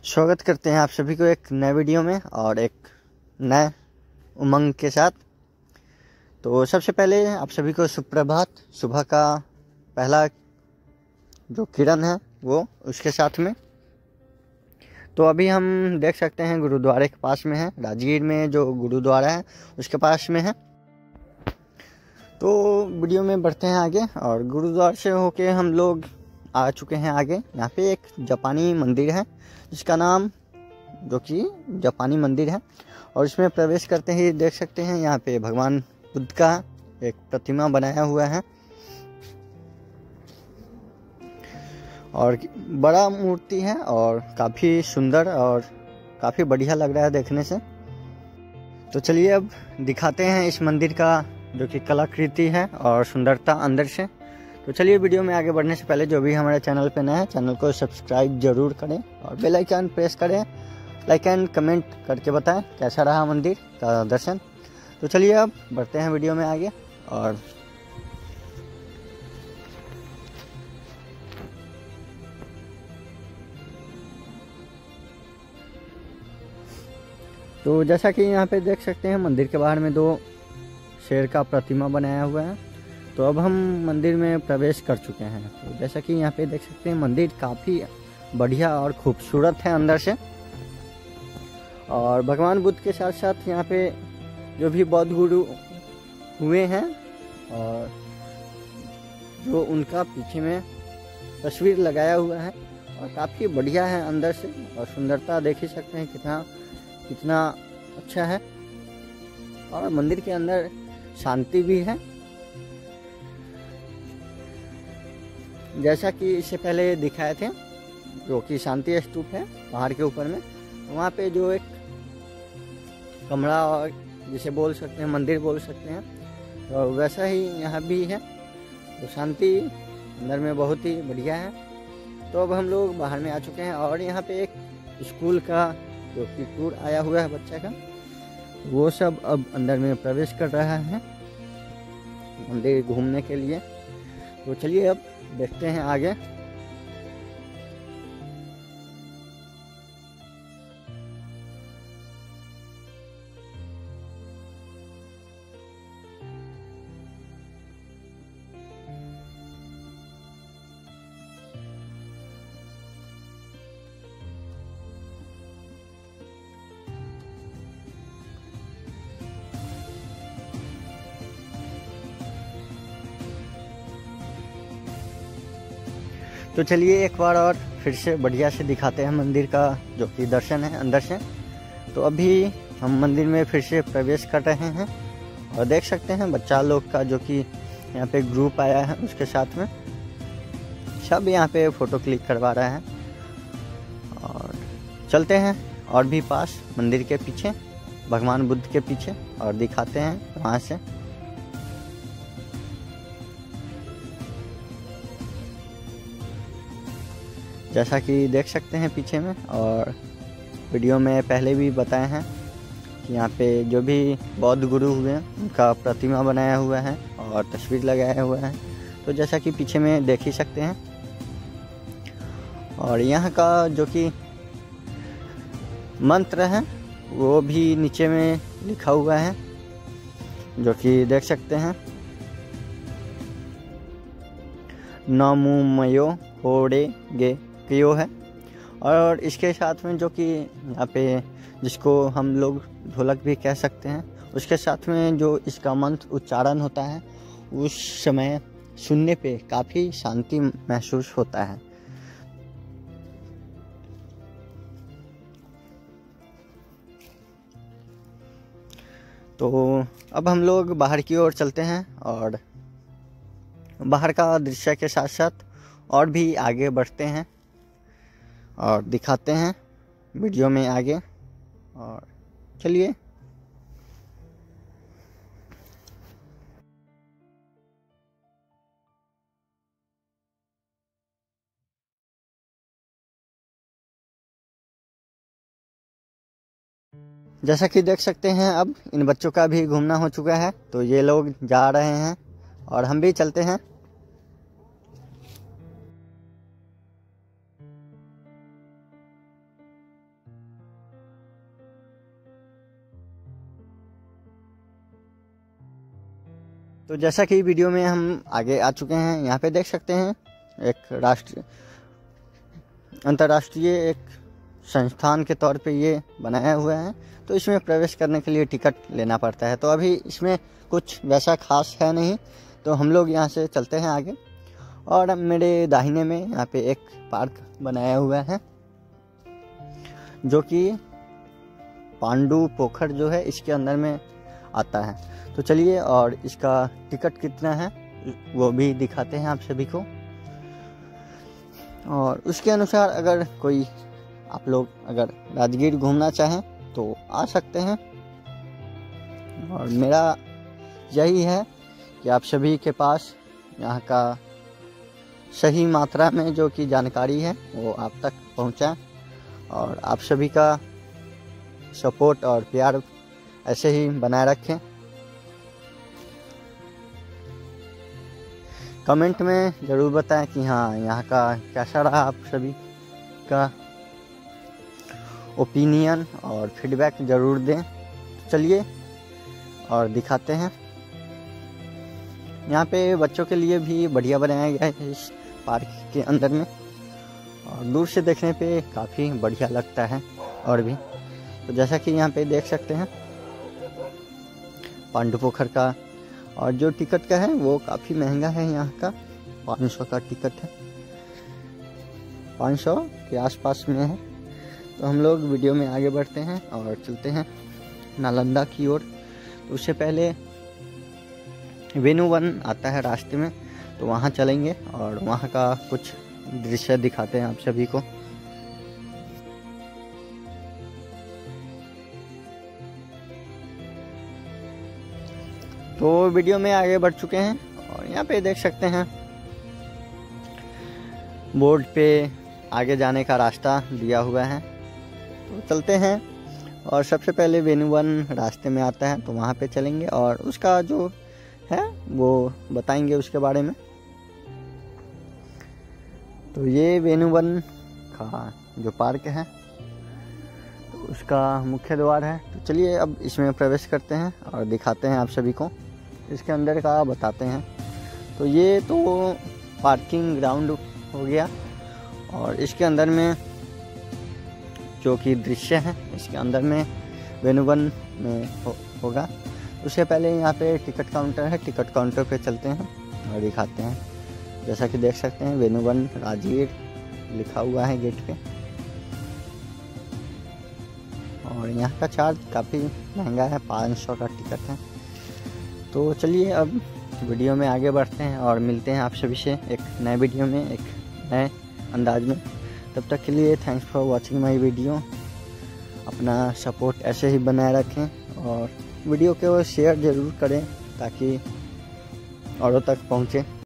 स्वागत करते हैं आप सभी को एक नए वीडियो में और एक नए उमंग के साथ। तो सबसे पहले आप सभी को सुप्रभात। सुबह का पहला जो किरण है वो उसके साथ में। तो अभी हम देख सकते हैं गुरुद्वारे के पास में है, राजगीर में जो गुरुद्वारा है उसके पास में है। तो वीडियो में बढ़ते हैं आगे और गुरुद्वारे से होके हम लोग आ चुके हैं आगे। यहाँ पे एक जापानी मंदिर है जिसका नाम जो कि जापानी मंदिर है और इसमें प्रवेश करते ही देख सकते हैं यहाँ पे भगवान बुद्ध का एक प्रतिमा बनाया हुआ है और बड़ा मूर्ति है और काफ़ी सुंदर और काफ़ी बढ़िया लग रहा है देखने से। तो चलिए अब दिखाते हैं इस मंदिर का जो कि कलाकृति है और सुंदरता अंदर से। तो चलिए वीडियो में आगे बढ़ने से पहले जो भी हमारे चैनल पे नए हैं चैनल को सब्सक्राइब जरूर करें और बेल आइकन प्रेस करें। लाइक एंड कमेंट करके बताएं कैसा रहा मंदिर का दर्शन। तो चलिए अब बढ़ते हैं वीडियो में आगे और तो जैसा कि यहाँ पे देख सकते हैं मंदिर के बाहर में दो शेर का प्रतिमा बनाया हुआ है। तो अब हम मंदिर में प्रवेश कर चुके हैं। तो जैसा कि यहाँ पे देख सकते हैं मंदिर काफ़ी बढ़िया और खूबसूरत है अंदर से। और भगवान बुद्ध के साथ साथ यहाँ पे जो भी बौद्ध गुरु हुए हैं और जो उनका पीछे में तस्वीर लगाया हुआ है और काफ़ी बढ़िया है अंदर से। और सुंदरता देख ही सकते हैं कितना अच्छा है। और मंदिर के अंदर शांति भी है। जैसा कि इससे पहले दिखाए थे जो कि शांति स्तूप है पहाड़ के ऊपर में, वहाँ पे जो एक कमरा और जिसे बोल सकते हैं मंदिर बोल सकते हैं, तो वैसा ही यहाँ भी है। तो शांति अंदर में बहुत ही बढ़िया है। तो अब हम लोग बाहर में आ चुके हैं और यहाँ पे एक स्कूल का जो कि टूर आया हुआ है बच्चे का, वो सब अब अंदर में प्रवेश कर रहा है मंदिर घूमने के लिए। तो चलिए अब देखते हैं आगे। तो चलिए एक बार और फिर से बढ़िया से दिखाते हैं मंदिर का जो कि दर्शन है अंदर से। तो अभी हम मंदिर में फिर से प्रवेश कर रहे हैं और देख सकते हैं बच्चा लोग का जो कि यहाँ पे ग्रुप आया है उसके साथ में सब यहाँ पे फ़ोटो क्लिक करवा रहे हैं। और चलते हैं और भी पास मंदिर के पीछे भगवान बुद्ध के पीछे और दिखाते हैं वहाँ से। जैसा कि देख सकते हैं पीछे में और वीडियो में पहले भी बताए हैं कि यहाँ पे जो भी बौद्ध गुरु हुए हैं उनका प्रतिमा बनाया हुआ है और तस्वीर लगाया हुआ है। तो जैसा कि पीछे में देख ही सकते हैं। और यहाँ का जो कि मंत्र है वो भी नीचे में लिखा हुआ है जो कि देख सकते हैं, नमो मयो होड़े गे क्यों है। और इसके साथ में जो कि यहाँ पे जिसको हम लोग ढोलक भी कह सकते हैं, उसके साथ में जो इसका मंत्र उच्चारण होता है उस समय सुनने पे काफ़ी शांति महसूस होता है। तो अब हम लोग बाहर की ओर चलते हैं और बाहर का दृश्य के साथ साथ और भी आगे बढ़ते हैं और दिखाते हैं वीडियो में आगे। और चलिए जैसा कि देख सकते हैं अब इन बच्चों का भी घूमना हो चुका है तो ये लोग जा रहे हैं और हम भी चलते हैं। तो जैसा कि वीडियो में हम आगे आ चुके हैं, यहाँ पे देख सकते हैं एक अंतर्राष्ट्रीय एक संस्थान के तौर पे ये बनाया हुआ है। तो इसमें प्रवेश करने के लिए टिकट लेना पड़ता है। तो अभी इसमें कुछ वैसा खास है नहीं, तो हम लोग यहाँ से चलते हैं आगे। और अब मेरे दाहिने में यहाँ पे एक पार्क बनाया हुआ है जो कि पांडु पोखर जो है इसके अंदर में आता है। तो चलिए और इसका टिकट कितना है वो भी दिखाते हैं आप सभी को। और उसके अनुसार अगर कोई आप लोग अगर राजगीर घूमना चाहें तो आ सकते हैं। और मेरा यही है कि आप सभी के पास यहाँ का सही मात्रा में जो कि जानकारी है वो आप तक पहुँचाएं, और आप सभी का सपोर्ट और प्यार ऐसे ही बनाए रखें। कमेंट में ज़रूर बताएं कि हाँ यहाँ का कैसा रहा, आप सभी का ओपिनियन और फीडबैक ज़रूर दें। चलिए और दिखाते हैं। यहाँ पे बच्चों के लिए भी बढ़िया बनाया गया है इस पार्क के अंदर में, और दूर से देखने पे काफ़ी बढ़िया लगता है। और भी तो जैसा कि यहाँ पे देख सकते हैं पांडु पोखर का, और जो टिकट का है वो काफ़ी महंगा है। यहाँ का 500 का टिकट है, 500 के आसपास में है। तो हम लोग वीडियो में आगे बढ़ते हैं और चलते हैं नालंदा की ओर। तो उससे पहले वेणु वन आता है रास्ते में, तो वहाँ चलेंगे और वहाँ का कुछ दृश्य दिखाते हैं आप सभी को। तो वीडियो में आगे बढ़ चुके हैं और यहाँ पे देख सकते हैं बोर्ड पे आगे जाने का रास्ता दिया हुआ है। तो चलते हैं और सबसे पहले वेणु वन रास्ते में आता है, तो वहाँ पे चलेंगे और उसका जो है वो बताएंगे उसके बारे में। तो ये वेणु वन का जो पार्क है तो उसका मुख्य द्वार है। तो चलिए अब इसमें प्रवेश करते हैं और दिखाते हैं आप सभी को, इसके अंदर का बताते हैं। तो ये तो पार्किंग ग्राउंड हो गया, और इसके अंदर में जो कि दृश्य है इसके अंदर में वेणु वन में होगा। उससे पहले यहाँ पे टिकट काउंटर है, टिकट काउंटर पे चलते हैं और दिखाते हैं। जैसा कि देख सकते हैं वेणु वन राजगीर लिखा हुआ है गेट पे, और यहाँ का चार्ज काफ़ी महंगा है, 500 का टिकट है। तो चलिए अब वीडियो में आगे बढ़ते हैं और मिलते हैं आप सभी से एक नए वीडियो में एक नए अंदाज में। तब तक के लिए thanks for watching my video. अपना सपोर्ट ऐसे ही बनाए रखें और वीडियो को शेयर ज़रूर करें ताकि औरों तक पहुँचे।